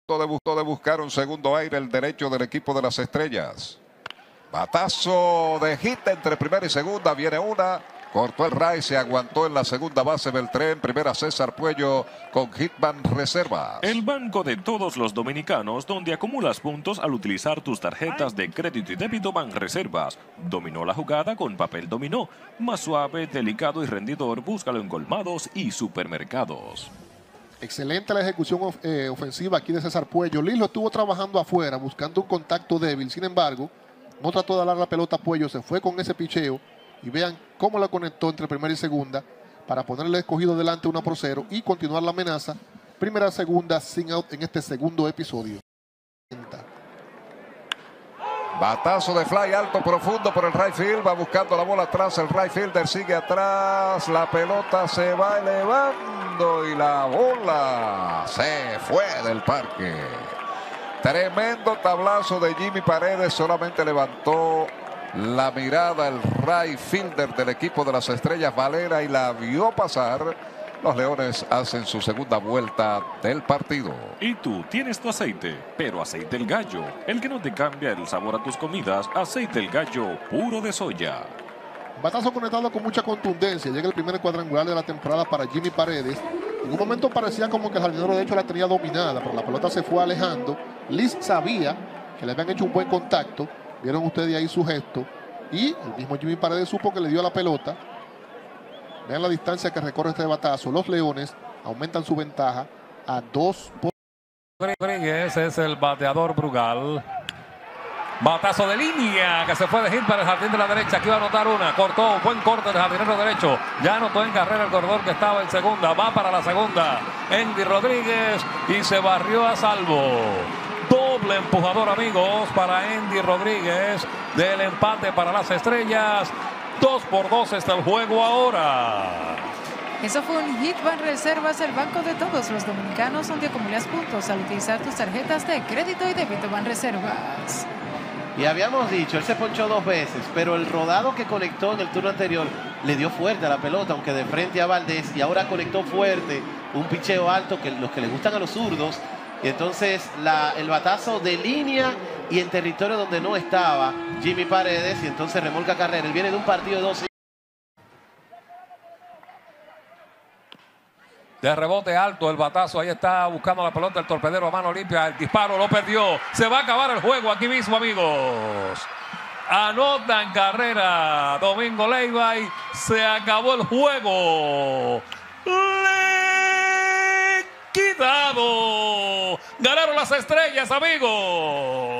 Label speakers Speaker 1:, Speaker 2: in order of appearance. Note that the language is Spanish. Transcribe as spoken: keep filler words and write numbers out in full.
Speaker 1: De, bu de buscar un segundo aire el derecho del equipo de las Estrellas. Batazo de hit entre primera y segunda. Viene una. Cortó el ray, se aguantó en la segunda base Beltrán. Primera César Puello con Hitman Reservas.
Speaker 2: El banco de todos los dominicanos, donde acumulas puntos al utilizar tus tarjetas de crédito y débito Banreservas. Dominó la jugada con papel dominó. Más suave, delicado y rendidor. Búscalo en colmados y supermercados.
Speaker 3: Excelente la ejecución of eh, ofensiva aquí de César Puello. Lilo estuvo trabajando afuera, buscando un contacto débil. Sin embargo, no trató de dar la pelota a Puello. Se fue con ese picheo. Y vean cómo la conectó entre primera y segunda para ponerle escogido delante uno por cero y continuar la amenaza. Primera, segunda, sin out en este segundo episodio.
Speaker 1: Batazo de fly alto, profundo por el right field. Va buscando la bola atrás. El right fielder sigue atrás. La pelota se va elevando y la bola se fue del parque. Tremendo tablazo de Jimmy Paredes. Solamente levantó la mirada el right fielder del equipo de las Estrellas, Valera, y la vio pasar. Los Leones hacen su segunda vuelta del partido.
Speaker 2: Y tú tienes tu aceite, pero aceite El Gallo, el que no te cambia el sabor a tus comidas. Aceite El Gallo puro de soya.
Speaker 3: Batazo conectado con mucha contundencia. Llega el primer cuadrangular de la temporada para Jimmy Paredes. En un momento parecía como que el jardinero de hecho la tenía dominada, pero la pelota se fue alejando. Liz sabía que le habían hecho un buen contacto. Vieron ustedes ahí su gesto. Y el mismo Jimmy Paredes supo que le dio la pelota. Vean la distancia que recorre este batazo. Los Leones aumentan su ventaja a dos por...
Speaker 4: Rodríguez es el bateador Brugal. Batazo de línea que se fue de hit para el jardín de la derecha. Aquí va a anotar una. Cortó. Buen corte del jardinero derecho. Ya anotó en carrera el corredor que estaba en segunda. Va para la segunda. Andy Rodríguez y se barrió a salvo. Doble empujador, amigos, para Andy Rodríguez del empate para las Estrellas. Dos por dos está el juego ahora.
Speaker 5: Eso fue un hit Banreservas, el banco de todos los dominicanos, donde acumulas puntos al utilizar tus tarjetas de crédito y débito Banreservas.
Speaker 6: Y habíamos dicho, él se ponchó dos veces, pero el rodado que conectó en el turno anterior le dio fuerte a la pelota, aunque de frente a Valdés, y ahora conectó fuerte un picheo alto, que los que le gustan a los zurdos. Y entonces la, el batazo de línea y en territorio donde no estaba Jimmy Paredes, y entonces remolca carrera. Él viene de un partido de doce.
Speaker 4: De rebote alto el batazo, ahí está buscando la pelota el torpedero a mano limpia, el disparo lo perdió, se va a acabar el juego aquí mismo, amigos. Anota en carrera Domingo Leiva y se acabó el juego. Liquidado. Ganaron las Estrellas, amigos.